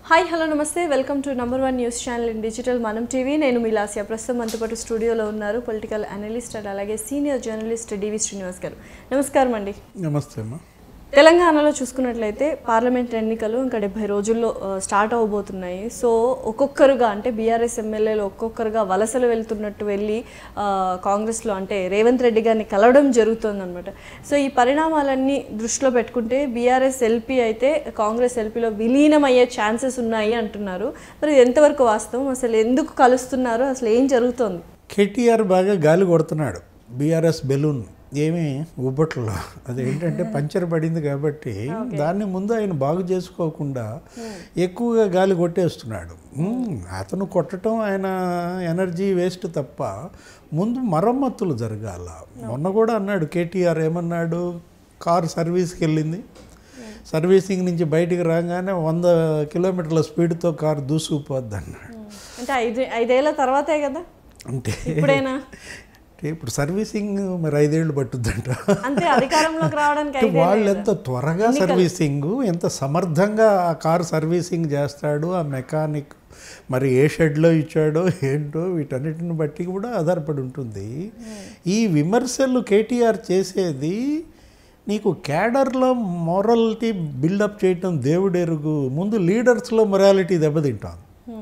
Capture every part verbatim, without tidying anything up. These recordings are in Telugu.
హాయ్ హలో నమస్తే welcome to number one news channel in digital మనం టీవీ నేను మిలాసియా ప్రస్తుతం మనతో పాటు స్టూడియోలో ఉన్నారు పొలిటికల్ అనలిస్ట్ అండ్ అలాగే సీనియర్ జర్నలిస్ట్ డివి శ్రీనివాస్ గారు. నమస్కారం అండి. నమస్తే అమ్మా. తెలంగాణలో చూసుకున్నట్లయితే పార్లమెంట్ ఎన్నికలు ఇంకా డెబ్బై రోజుల్లో స్టార్ట్ అవబోతున్నాయి. సో ఒక్కొక్కరుగా అంటే బీఆర్ఎస్ ఎమ్మెల్యేలు ఒక్కొక్కరుగా వలసలు వెళ్తున్నట్టు వెళ్ళి కాంగ్రెస్లో అంటే రేవంత్ రెడ్డి గారిని కలవడం జరుగుతుందన్నమాట. సో ఈ పరిణామాలన్నీ దృష్టిలో పెట్టుకుంటే బీఆర్ఎస్ ఎల్పీ అయితే కాంగ్రెస్ ఎల్పీలో విలీనం అయ్యే ఛాన్సెస్ ఉన్నాయి అంటున్నారు. మరి ఎంతవరకు వాస్తవం, అసలు ఎందుకు కలుస్తున్నారు, అసలు ఏం జరుగుతుంది? కేటీఆర్ బాగా గాలి కొడుతున్నాడు. బీఆర్ఎస్ బెలూన్ ఏమీ ఉబ్బట్లో అదేంటంటే పంచర్ పడింది కాబట్టి దాన్ని ముందు ఆయన బాగు చేసుకోకుండా ఎక్కువగా గాలి కొట్టేస్తున్నాడు. అతను కొట్టడం ఆయన ఎనర్జీ వేస్ట్ తప్ప ముందు మరమ్మతులు జరగాల. మొన్న కూడా అన్నాడు కేటీఆర్, ఏమన్నాడు, కారు సర్వీస్కి వెళ్ళింది, సర్వీసింగ్ నుంచి బయటికి రాగానే వంద కిలోమీటర్ల స్పీడ్తో కారు దూసుకుపోద్ది అన్నాడు. అంటే ఐదు ఐదేళ్ల తర్వాతే కదా, అంటే ఇప్పుడైనా ఇప్పుడు సర్వీసింగ్ మరి ఐదేళ్ళు పట్టుద్దంట. అంతే అధికారంలోకి రావడానికి వాళ్ళు ఎంత త్వరగా సర్వీసింగ్, ఎంత సమర్థంగా ఆ కారు సర్వీసింగ్ చేస్తాడు ఆ మెకానిక్, మరి ఏ షెడ్లో ఇచ్చాడో ఏంటో వీటన్నిటిని బట్టి కూడా ఆధారపడి ఉంటుంది. ఈ విమర్శలు కేటీఆర్ చేసేది నీకు క్యాడర్లో మొరాలిటీ బిల్డప్ చేయటం దేవుడెరుగు, ముందు లీడర్స్లో మొరాలిటీ దెబ్బతింటాం.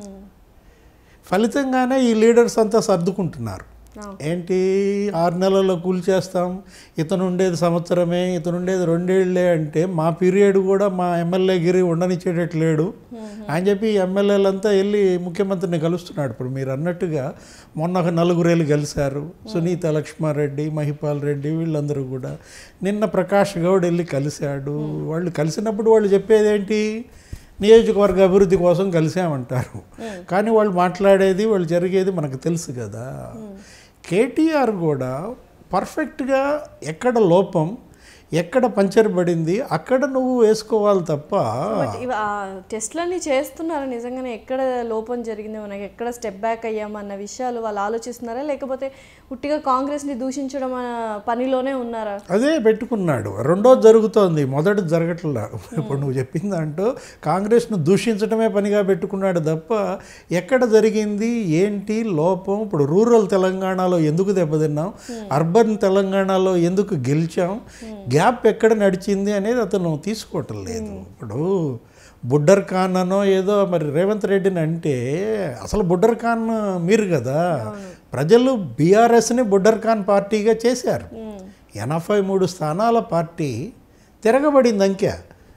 ఫలితంగానే ఈ లీడర్స్ అంతా సర్దుకుంటున్నారు. ఏంటి, ఆరు నెలల్లో కూల్చేస్తాం, ఇతను ఉండేది సంవత్సరమే, ఇతను ఉండేది రెండేళ్లే అంటే మా పీరియడ్ కూడా మా ఎమ్మెల్యే గిరి ఉండనిచ్చేటట్లేడు అని చెప్పి ఎమ్మెల్యేలంతా వెళ్ళి ముఖ్యమంత్రిని కలుస్తున్నాడు. ఇప్పుడు మీరు అన్నట్టుగా మొన్న ఒక నలుగురేళ్ళు కలిశారు, సునీత లక్ష్మారెడ్డి, మహిపాల్ రెడ్డి, వీళ్ళందరూ కూడా. నిన్న ప్రకాష్ గౌడ్ వెళ్ళి కలిశాడు. వాళ్ళు కలిసినప్పుడు వాళ్ళు చెప్పేది ఏంటి, నియోజకవర్గ అభివృద్ధి కోసం కలిసామంటారు, కానీ వాళ్ళు మాట్లాడేది వాళ్ళు జరిగేది మనకు తెలుసు కదా. కేటీఆర్ కూడా పర్ఫెక్ట్గా ఎక్కడ లోపం, ఎక్కడ పంచర్ పడింది అక్కడ నువ్వు వేసుకోవాలి తప్ప. టెస్ట్లన్నీ చేస్తున్నారు నిజంగానే, ఎక్కడ లోపం జరిగింది, మనకి ఎక్కడ స్టెప్ బ్యాక్ అయ్యామన్న విషయాలు వాళ్ళు ఆలోచిస్తున్నారా, లేకపోతే ఉట్టిగా కాంగ్రెస్ని దూషించడం పనిలోనే ఉన్నారా? అదే పెట్టుకున్నాడు. రెండోది జరుగుతోంది, మొదటి జరగట్లా. ఇప్పుడు నువ్వు చెప్పిందంటూ కాంగ్రెస్ను దూషించడమే పనిగా పెట్టుకున్నాడు తప్ప ఎక్కడ జరిగింది ఏంటి లోపం, ఇప్పుడు రూరల్ తెలంగాణలో ఎందుకు దెబ్బతిన్నాం, అర్బన్ తెలంగాణలో ఎందుకు గెలిచాం, గ్యాప్ ఎక్కడ నడిచింది అనేది అతను తీసుకోవటం లేదు. ఇప్పుడు బుడ్డర్ ఖాన్ అనో ఏదో మరి రేవంత్ రెడ్డిని అంటే అసలు బుడ్డర్ ఖాన్ మీరు కదా, ప్రజలు బీఆర్ఎస్ని బుడ్డర్ ఖాన్ పార్టీగా చేశారు. ఎనభై మూడు స్థానాల పార్టీ తిరగబడింది, అంకె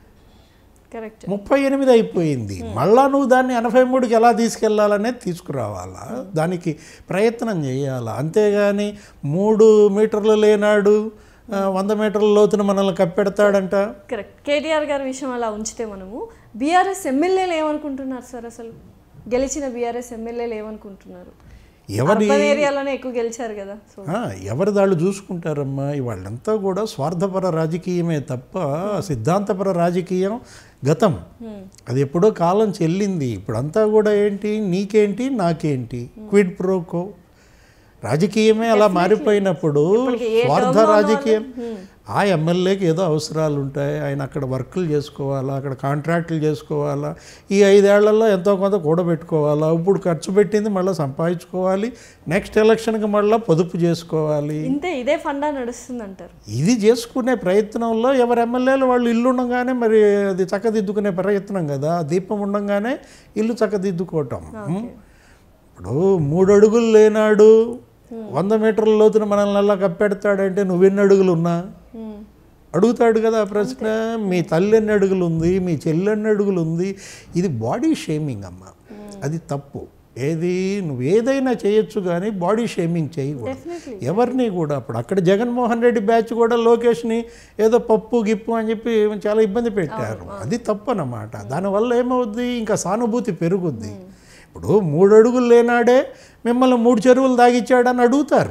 ముప్పై ఎనిమిది అయిపోయింది. మళ్ళా నువ్వు దాన్ని ఎనభై మూడుకి ఎలా తీసుకెళ్లాలనేది తీసుకురావాలా, దానికి ప్రయత్నం చేయాలా. అంతేగాని మూడు మీటర్లు లేనాడు వంద మీటర్ల లోతున మనల్ని కప్పెడతాడంట. కరెక్ట్. కేటీఆర్ గారి విషయం అలా ఉంచితే మనము బీఆర్ఎస్ ఎమ్మెల్యేలు ఏమనుకుంటున్నారు సార్, అసలు గెలిచిన బీఆర్ఎస్ ఎమ్మెల్యేలు ఏమనుకుంటున్నారు? ఎవరి ఏరియాలోనే ఎక్కువ గెలిచారు కదా, ఎవరి దాళ్ళు చూసుకుంటారమ్మా. వాళ్ళంతా కూడా స్వార్థపర రాజకీయమే తప్ప సిద్ధాంతపర రాజకీయం గతం, అది ఎప్పుడో కాలం చెల్లింది. ఇప్పుడంతా కూడా ఏంటి, నీకేంటి నాకేంటి, క్విడ్ ప్రోకో రాజకీయమే అలా మారిపోయినప్పుడు స్వార్థ రాజకీయం. ఆ ఎమ్మెల్యేకి ఏదో అవసరాలు ఉంటాయి, ఆయన అక్కడ వర్కులు చేసుకోవాలా, అక్కడ కాంట్రాక్టులు చేసుకోవాలా, ఈ ఐదేళ్లలో ఎంతో కొంత కూడబెట్టుకోవాలా, ఇప్పుడు ఖర్చు పెట్టింది మళ్ళీ సంపాదించుకోవాలి, నెక్స్ట్ ఎలక్షన్కి మళ్ళీ పొదుపు చేసుకోవాలి. ఇంతే, ఇదే ఫండా నడుస్తుంది అంటారు. ఇది చేసుకునే ప్రయత్నంలో ఎవరి ఎమ్మెల్యేలు వాళ్ళు ఇల్లు ఉండగానే మరి అది చక్కదిద్దుకునే ప్రయత్నం కదా, దీపం ఉండగానే ఇల్లు చక్కదిద్దుకోవటం. ఇప్పుడు మూడు అడుగులు లేనాడు వంద మీటర్ల లోతున మనల్ని అలా కప్పెడతాడంటే నువ్వెన్ని అడుగులు ఉన్నా అడుగుతాడు కదా ఆ ప్రశ్న. మీ తల్లి ఎన్ని అడుగులు ఉంది, మీ చెల్లి ఎన్ని అడుగులు ఉంది, ఇది బాడీ షేమింగ్ అమ్మ, అది తప్పు. ఏది నువ్వు ఏదైనా చేయొచ్చు కానీ బాడీ షేమింగ్ చేయకూడదు ఎవరిని కూడా. అప్పుడు అక్కడ జగన్మోహన్ రెడ్డి బ్యాచ్ కూడా లోకేష్ని ఏదో పప్పు గిప్పు అని చెప్పి చాలా ఇబ్బంది పెట్టారు, అది తప్పు అన్నమాట. దానివల్ల ఏమవుద్ది, ఇంకా సానుభూతి పెరుగుద్ది. ఇప్పుడు మూడు అడుగులు లేనాడే మిమ్మల్ని మూడు చెరువులు దాగిచ్చాడని అడుగుతారు.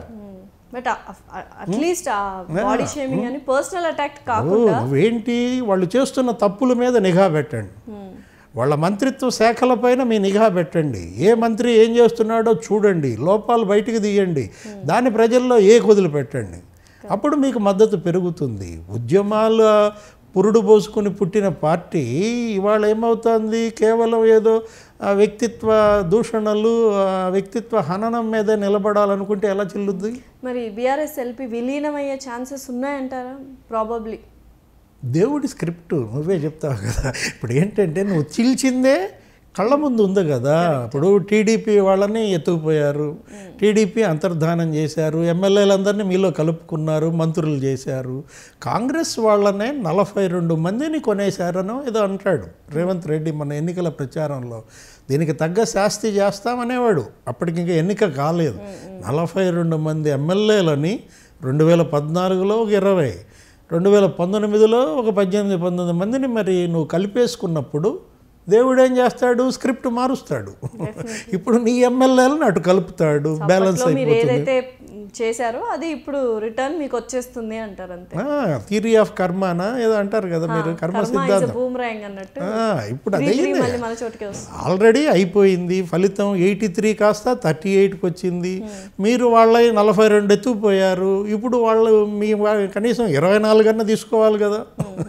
నువ్వేంటి, వాళ్ళు చేస్తున్న తప్పుల మీద నిఘా పెట్టండి, వాళ్ళ మంత్రిత్వ శాఖలపైన మీ నిఘా పెట్టండి, ఏ మంత్రి ఏం చేస్తున్నాడో చూడండి, లోపాలు బయటికి తీయండి, దాన్ని ప్రజల్లో ఏ వదిలిపెట్టండి, అప్పుడు మీకు మద్దతు పెరుగుతుంది. ఉద్యమాల పురుడు పోసుకొని పుట్టిన పార్టీ ఇవాళ ఏమవుతుంది, కేవలం ఏదో వ్యక్తిత్వ దూషణలు, వ్యక్తిత్వ హననం మీద నిలబడాలనుకుంటే ఎలా చెల్లుద్ది? మరి బీఆర్ఎస్ ఎల్పీ విలీనమయ్యే ఛాన్సెస్ ఉన్నాయంటారా? ప్రాబబ్లీ. దేవుడి స్క్రిప్ట్ నువ్వే చెప్తావు కదా. ఇప్పుడు ఏంటంటే నువ్వు చీల్చిందే కళ్ళ ముందు ఉంది కదా. ఇప్పుడు టీడీపీ వాళ్ళని ఎత్తుకుపోయారు, టీడీపీ అంతర్ధానం చేశారు, ఎమ్మెల్యేలందరినీ మీలో కలుపుకున్నారు, మంత్రులు చేశారు. కాంగ్రెస్ వాళ్ళనే నలభై రెండు మందిని కొనేశారనో ఏదో అంటాడు రేవంత్ రెడ్డి మన ఎన్నికల ప్రచారంలో. దీనికి తగ్గ శాస్తి చేస్తామనేవాడు, అప్పటికి ఇంకా ఎన్నిక కాలేదు. నలభై రెండు మంది ఎమ్మెల్యేలని రెండు వేల పద్నాలుగులో ఒక ఇరవై, రెండు వేల పంతొమ్మిదిలో ఒక పద్దెనిమిది పంతొమ్మిది మందిని మరి నువ్వు కలిపేసుకున్నప్పుడు దేవుడు ఏం చేస్తాడు, స్క్రిప్ట్ మారుస్తాడు. ఇప్పుడు నీ ఎమ్మెల్యేలను అటు కలుపుతాడు, బ్యాలెన్స్ అయిపోతుంది. చేశారో అది ఇప్పుడు రిటర్న్ మీకు వచ్చేస్తుంది అంటారు అంతే. థియరీ ఆఫ్ కర్మానా ఏదో అంటారు కదా మీరు, కర్మ సిద్ధాంతం. ఇప్పుడు అదే ఆల్రెడీ అయిపోయింది. ఫలితం ఎయిటీ త్రీ కాస్త థర్టీ ఎయిట్కి వచ్చింది. మీరు వాళ్ళ నలభై రెండు ఎత్తుకుపోయారు. ఇప్పుడు వాళ్ళు మీ కనీసం ఇరవై నాలుగు అన్న తీసుకోవాలి కదా.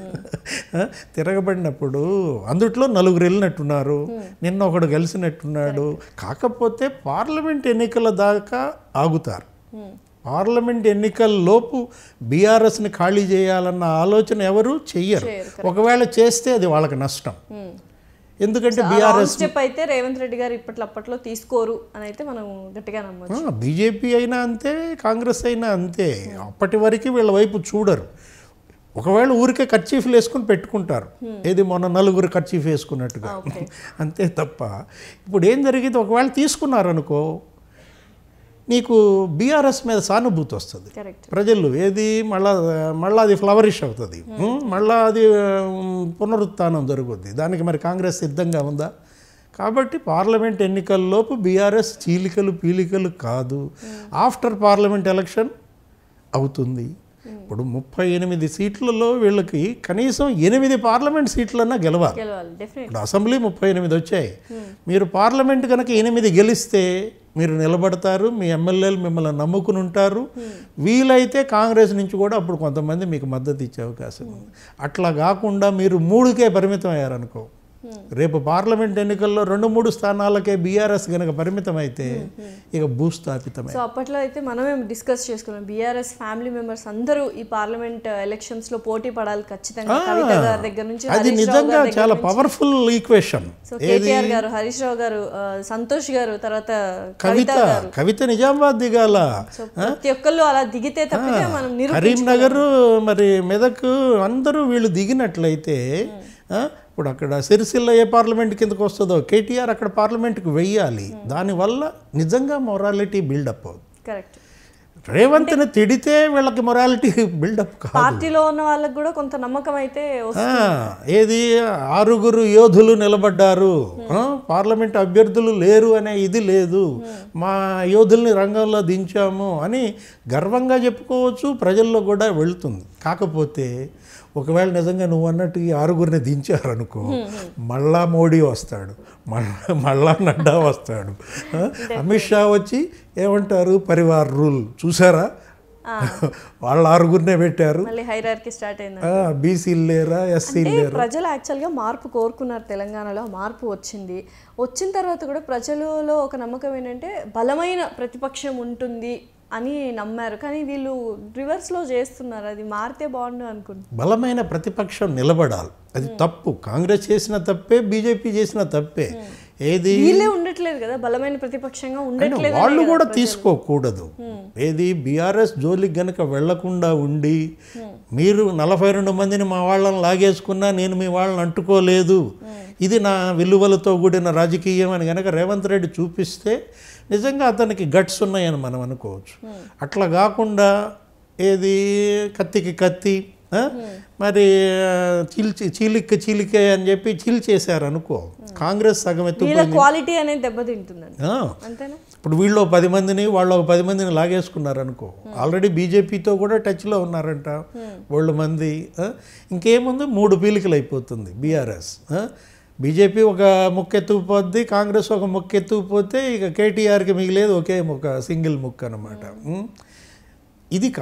తిరగబడినప్పుడు అందుట్లో నలుగురు వెళ్ళినట్టున్నారు, నిన్న ఒకడు కలిసినట్టున్నాడు. కాకపోతే పార్లమెంట్ ఎన్నికల దాకా ఆగుతారు. పార్లమెంట్ ఎన్నికల్లోపు బీఆర్ఎస్ని ఖాళీ చేయాలన్న ఆలోచన ఎవరు చెయ్యరు. ఒకవేళ చేస్తే అది వాళ్ళకి నష్టం. ఎందుకంటే బీఆర్ఎస్ స్టెప్ అయితే రేవంత్ రెడ్డి గారు ఇప్పట్లో అప్పట్లో తీసుకోరు అని అయితే మనం గట్టిగా నమ్మొచ్చు. బీజేపీ అయినా అంతే, కాంగ్రెస్ అయినా అంతే. అప్పటి వరకు వీళ్ళ వైపు చూడరు. ఒకవేళ ఊరికే కర్చీఫ్లు వేసుకుని పెట్టుకుంటారు, ఏది మొన్న నలుగురు కర్చీఫ్ వేసుకున్నట్టుగా, అంతే తప్ప. ఇప్పుడు ఏం జరిగింది, ఒకవేళ తీసుకున్నారనుకో నీకు బీఆర్ఎస్ మీద సానుభూతి వస్తుంది ప్రజలు, ఏది మళ్ళా మళ్ళీ అది ఫ్లవరిష్ అవుతుంది, మళ్ళీ అది పునరుత్థానం జరుగుద్ది. దానికి మరి కాంగ్రెస్ సిద్ధంగా ఉందా? కాబట్టి పార్లమెంట్ ఎన్నికల్లోపు బీఆర్ఎస్ చీలికలు పీలికలు కాదు. ఆఫ్టర్ పార్లమెంట్ ఎలక్షన్ అవుతుంది. ఇప్పుడు ముప్పై ఎనిమిది సీట్లలో వీళ్ళకి కనీసం ఎనిమిది పార్లమెంట్ సీట్లన్నా గెలవాలి. ఇప్పుడు అసెంబ్లీ ముప్పై ఎనిమిది వచ్చాయి. మీరు పార్లమెంట్ కనుక ఎనిమిది గెలిస్తే మీరు నిలబడతారు, మీ ఎమ్మెల్యేలు మిమ్మల్ని నమ్ముకుని ఉంటారు. వీలైతే కాంగ్రెస్ నుంచి కూడా అప్పుడు కొంతమంది మీకు మద్దతు ఇచ్చే అవకాశం ఉంది. అట్లా కాకుండా మీరు మూడుకే పరిమితం అయ్యారనుకో, రేపు పార్లమెంట్ ఎన్నికల్లో రెండు మూడు స్థానాలకే బీఆర్ఎస్ కనుక పరిమితం అయితే ఇక భూస్థాపితమే. సో అప్పట్లో అయితే మనమే డిస్కస్ చేసుకున్నాం, బీఆర్ఎస్ ఫ్యామిలీ మెంబర్స్ అందరూ ఈ పార్లమెంట్ ఎలక్షన్స్ లో పోటీ పడాలి ఖచ్చితంగా. కవిత గారి దగ్గర నుంచి అది నిజంగా చాలా పవర్ఫుల్ ఈక్వేషన్. సో కేటీఆర్ గారు, హరీష్ రావు గారు, సంతోష్ గారు, తర్వాత కవిత కవిత నిజామాబాద్ దిగాల. ప్రతి ఒక్కళ్ళు అలా దిగితే తప్పితే మనం కరీంనగర్ మరి మెదక్ అందరూ వీళ్ళు దిగినట్లయితే ఇప్పుడు అక్కడ సిరిసిల్ల ఏ పార్లమెంట్ కిందకు వస్తుందో కేటీఆర్ అక్కడ పార్లమెంట్కి వెయ్యాలి. దానివల్ల నిజంగా మొరాలిటీ బిల్డప్ అవుతుంది. కరెక్ట్. రేవంత్ని తిడితే వీళ్ళకి మొరాలిటీ బిల్డప్ కాదు. పార్టీలో ఉన్న వాళ్ళకి కూడా కొంత నమ్మకం అయితే ఏది ఆరుగురు యోధులు నిలబడ్డారు, పార్లమెంట్ అభ్యర్థులు లేరు అనే ఇది లేదు, మా యోధుల్ని రంగంలో దించాము అని గర్వంగా చెప్పుకోవచ్చు, ప్రజల్లో కూడా వెళుతుంది. కాకపోతే ఒకవేళ నిజంగా నువ్వు అన్నట్టు ఈ ఆరుగురిని దించారనుకో, మళ్ళా మోడీ వస్తాడు, మళ్ళా మళ్ళా నడ్డా వస్తాడు, అమిత్ షా వచ్చి ఏమంటారు పరివార్ రూల్ చూసారా, వాళ్ళ ఆరుగురినే పెట్టారు, బీసీలు లేరా ఎస్సీలు లేరా. ప్రజలు యాక్చువల్గా మార్పు కోరుకున్నారు, తెలంగాణలో మార్పు వచ్చింది. వచ్చిన తర్వాత కూడా ప్రజలలో ఒక నమ్మకం ఏంటంటే బలమైన ప్రతిపక్షం ఉంటుంది అని నమ్మారు. కానీ వీళ్ళు రివర్స్లో చేస్తున్నారు. అది మారితే బాగుండు అనుకుంటున్నారు. బలమైన ప్రతిపక్షం నిలబడాలి, అది తప్పు. కాంగ్రెస్ చేసిన తప్పే, బీజేపీ చేసిన తప్పే. ఏది వీళ్ళే ఉండట్లేదు కదా బలమైన ప్రతిపక్షంగా ఉండట్లేదు, వాళ్ళు కూడా తీసుకోకూడదు. ఏది బీఆర్ఎస్ జోలికి గనక వెళ్లకుండా ఉండి మీరు నలభై రెండు మందిని మా వాళ్ళని లాగేసుకున్నా నేను మీ వాళ్ళని అంటుకోలేదు, ఇది నా విలువలతో కూడిన రాజకీయం అని గనక రేవంత్ రెడ్డి చూపిస్తే నిజంగా అతనికి గట్స్ ఉన్నాయని మనం అనుకోవచ్చు. అట్లా కాకుండా ఏది కత్తికి కత్తి మరి చీల్చి చీలిక చీలికే అని చెప్పి చీల్చేశారు అనుకో, కాంగ్రెస్ సగం ఎత్తుకుపోయింది. క్వాలిటీ అనేది దెబ్బతింటుందండి. ఇప్పుడు వీళ్ళు పది మందిని వాళ్ళు ఒక పది మందిని లాగేసుకున్నారు అనుకో. ఆల్రెడీ బీజేపీతో కూడా టచ్లో ఉన్నారంట వాళ్ళు మంది. ఇంకేముంది, మూడు పీలికలు అయిపోతుంది బీఆర్ఎస్. బీజేపీ ఒక ముక్క ఎత్తుకుపోద్ది, కాంగ్రెస్ ఒక ముక్క ఎత్తుకుపోతే ఇక కేటీఆర్కి మిగిలేదు ఒకే ముక్క, సింగిల్ ముక్క అన్నమాట. ఇది కాదు.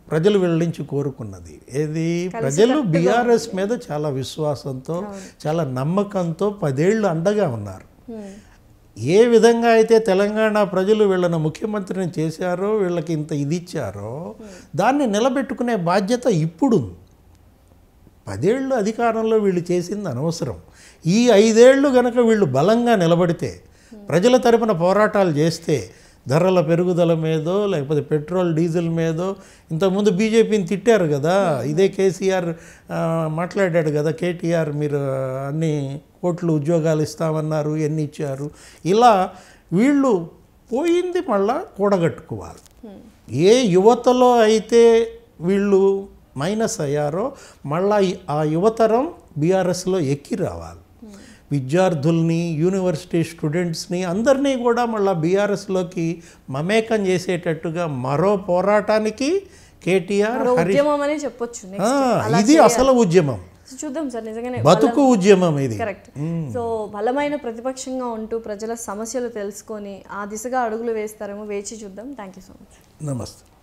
ప్రజలు వీళ్ళ నుంచి కోరుకున్నది. ఏది ప్రజలు బీఆర్ఎస్ మీద చాలా విశ్వాసంతో చాలా నమ్మకంతో పదేళ్ళు అండగా ఉన్నారు. ఏ విధంగా అయితే తెలంగాణ ప్రజలు వీళ్ళను ముఖ్యమంత్రిని చేశారో, వీళ్ళకి ఇంత ఇది ఇచ్చారో, దాన్ని నిలబెట్టుకునే బాధ్యత ఇప్పుడు. పదేళ్ళు అధికారంలో వీళ్ళు చేసింది అనవసరం. ఈ ఐదేళ్లు గనక వీళ్ళు బలంగా నిలబడితే, ప్రజల తరపున పోరాటాలు చేస్తే, ధరల పెరుగుదల మీదో లేకపోతే పెట్రోల్ డీజిల్ మీదో, ఇంతకుముందు బీజేపీని తిట్టారు కదా, ఇదే కేసీఆర్ మాట్లాడాడు కదా, కేటీఆర్ మీరు అన్ని కోట్లు ఉద్యోగాలు ఇస్తామన్నారు, ఎన్ని ఇచ్చారు, ఇలా వీళ్ళు పోయింది మళ్ళా కూడగట్టుకోవాలి. ఏ యువతలో అయితే వీళ్ళు మైనస్ అయ్యారో మళ్ళా ఆ యువతరం బీఆర్ఎస్లో ఎక్కి రావాలి. విద్యార్థుల్ని, యూనివర్సిటీ స్టూడెంట్స్ని అందరినీ కూడా మళ్ళీ బీఆర్ఎస్లోకి మమేకం చేసేటట్టుగా మరో పోరాటానికి కేటీఆర్ ఉద్యమం అని చెప్పొచ్చు. ఇది అసలు ఉద్యమం, చూద్దాం సార్, నిజంగానే బతుకు ఉద్యమం ఇది. కరెక్ట్. సో బలమైన ప్రతిపక్షంగా ఉంటూ ప్రజల సమస్యలు తెలుసుకొని ఆ దిశగా అడుగులు వేస్తారేమో, వేచి చూద్దాం. Thank you so much. నమస్తే.